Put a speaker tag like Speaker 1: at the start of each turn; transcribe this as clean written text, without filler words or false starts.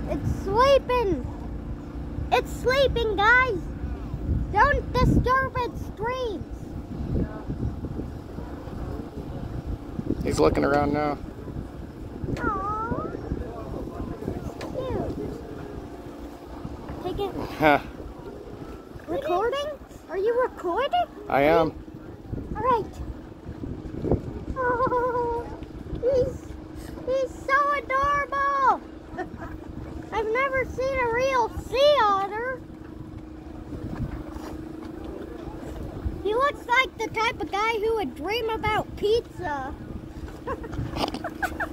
Speaker 1: It's sleeping. It's sleeping, guys. Don't disturb its dreams.
Speaker 2: He's looking around now.
Speaker 1: Aww. Cute. Take it. Recording? Are you recording?
Speaker 2: I am.
Speaker 1: All right. Oh, he's so adorable. I've never seen a real sea otter. He looks like the type of guy who would dream about pizza.